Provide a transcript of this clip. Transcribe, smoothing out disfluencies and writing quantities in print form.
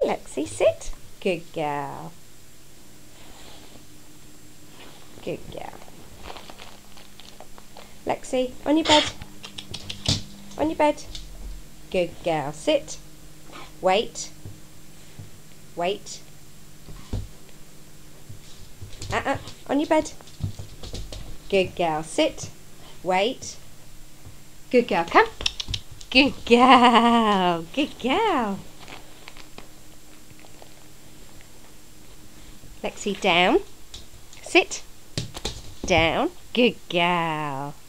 Lexi, sit. Good girl. Good girl. Lexi, on your bed. On your bed. Good girl. Sit. Wait. Wait. On your bed. Good girl. Sit. Wait. Good girl. Come. Good girl. Good girl. Lexi, down. Sit. Down. Good girl.